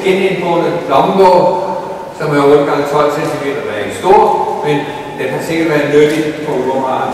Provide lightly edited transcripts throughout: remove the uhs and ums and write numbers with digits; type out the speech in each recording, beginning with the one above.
skinindbåndet lommebog, som er 8 x 12 cm, der er ikke stor, men den har sikkert været nyttig på urmaren.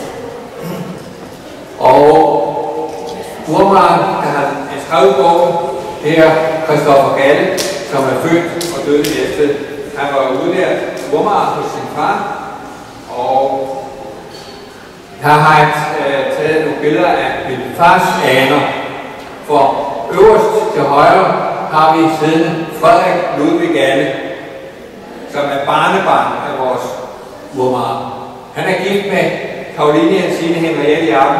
Og urmaren, der har skrevet bogen, det er Christoffer Galle, som er født og død i Næstved. Han var udlært urmarer hos sin far, og her har han taget nogle billeder af min fars aner. For øverst til højre har vi siddende Frederik Ludvig Galle, som er barnebarn af vores urmarer. Han er gift med Caroline Jensine Henriette Jakob.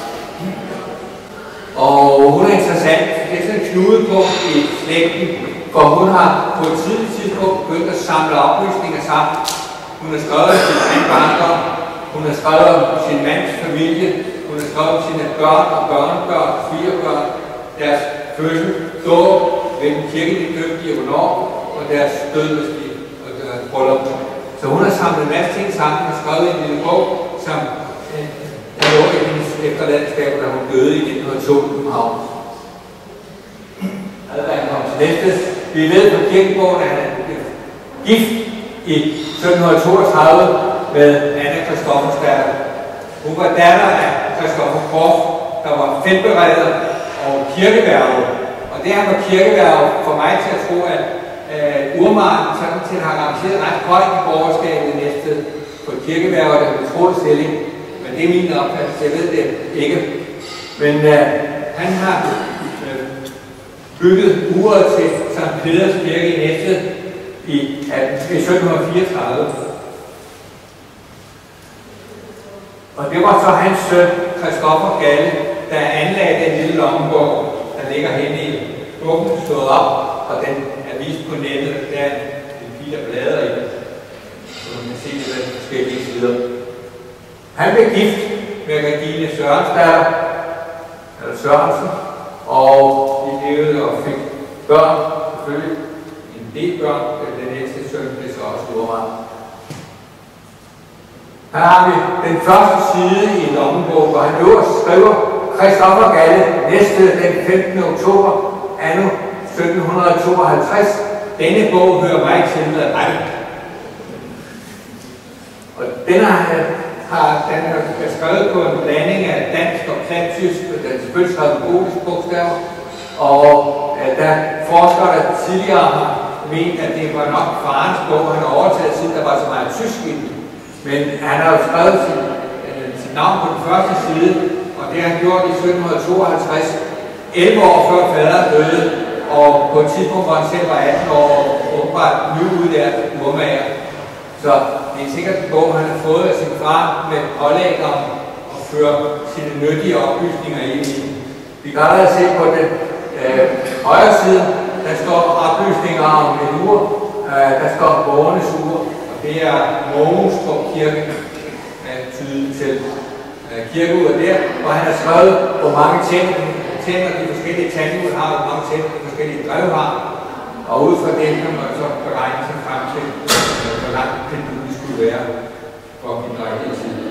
Og hun er interessant. Det er sådan en knudepunkt i slægten, for hun har på et tidligt tidspunkt begyndt at samle oplysninger sammen. Hun har skrevet om sin egen barndom, hun har skrevet om sin mands familie, hun har skrevet om sine børn og børnebørn, 4 børn, deres fødsel, dåb, hvilken kirke de døbte i hvornår, og deres død og deres bryllup. Så hun har samlet en masse ting sammen og skrevet en lille bog, som der lå i hendes efterladenskab, da hun døde i 1902 i København. Adværken kom til Næstved. Vi ved på kirkebogen, at han blev gift i 1732 med Anna Christoffersdatter. Hun var datter af Christoffer Korf, der var feltbereder og kirkeværge. Og det her var kirkeværge for mig til at tro, at urmaren sådan til har arrangeret ret højt i borgerskabet i Næstved på kirkeværge, der blev troet stilling. Men det er min opfattelse, jeg ved det ikke. Men han har bygget uret til Sankt Peders Kirke i Næstved i 1734. Og det var så hans søn, Christoffer Galle, der anlagde den lille lommebog, der ligger henne i bogen, stået op, og den er vist på nettet. Der er en pil af blader i den, så man kan se det på forskellige sider. Han blev gift med Regine Sørensen, og de levede og fik børn, selvfølgelig en del børn. Den ældste søn blev så også urmand. Her har vi den første side i en lommebog, hvor han øverst skriver Christoffer Galle, Næstved den 15. oktober, anno 1752. Denne bog hører mig til med ret. Og den er skrevet på en blanding af dansk og plattysk, og den er selvfølgelig skrevet på gotisk bogstaver. Og der forskere, der tidligere har ment, at det var nok farens bog, han har overtaget, siden der var så meget tysk i den. Men han har jo skrevet sit navn på den første side, og det har han gjort i 1752, 11 år før fader døde, og på et tidspunkt, hvor han selv var 18 år, og åbenbart nyudlært urmager. Så det er sikkert en bog, han har fået af sin far med pålæg om at føre sine nyttige oplysninger ind i. Vi kan allerede se på den højre side, der står oplysninger om en ur, der står borgernes ur, og det er Mogenstrup Kirke, tydeligt til kirkeuret der, hvor han har skrevet, hvor mange tænder de forskellige tandhjul har, hvor mange tænder de forskellige drev har, og ud fra det kan man så beregne sig frem til, hvor langt det skulle være for at give dig hele tiden.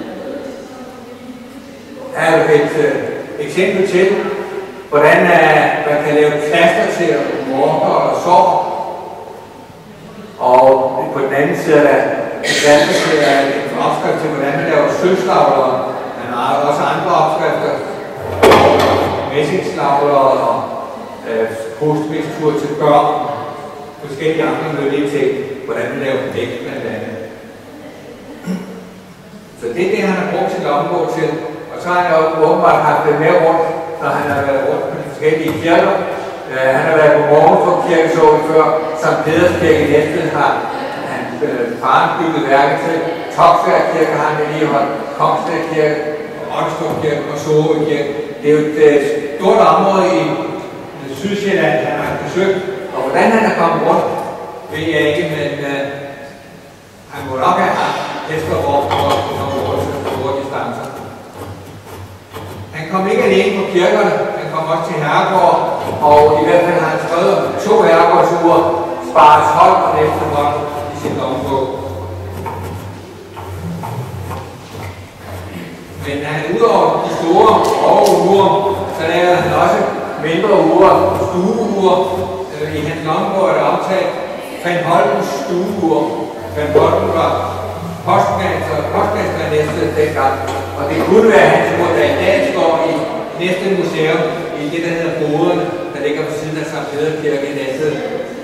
Her er et eksempel til, hvordan man kan lave plaster til morter og sår. Og på den anden side er der en plaster til en opskrift til, hvordan man laver sølvslavler. Man har også andre opskrifter. Messingslavler og postmixtur til børn. Forskellige andre nødvendige ting, hvordan man laver vægt blandt andet. Så det er det, han har brugt sin lommebog til. Og så har han jo åbenbart haft det med rundt, når han har været rundt på de forskellige kirker. Han har været på Mogenstrup Kirke, så vi før. Sankt Peders Kirke i Næstved har han faren bygget værket til. Toksvær Kirke har han vedligeholdt. Kongsted Kirke, Ottestrup Kirke og Sorø Kirke. Det er jo et stort område i Sydsjælland, han har besøgt. Og hvordan han er kommet rundt, ved jeg ikke, men han må nok have haft hesterovogn for store distancer. Han kom ikke alene på kirkerne, han kom også til herregård, og i hvert fald har han skrevet om 2 herregårdsure, Spares Hold og Næstved i sin lommebog. Men når han udover de store overure, så lavede han også mindre ure, stueure, i hans lommebog er det omtalt Van Holtens stueur. Van Holten var postmester i Næstved dengang, og det kunne være hans mor, der i dag står i Næstved Museum, i det, der hedder Boderne, der ligger på siden af Sankt Peder Kirke i Næstved.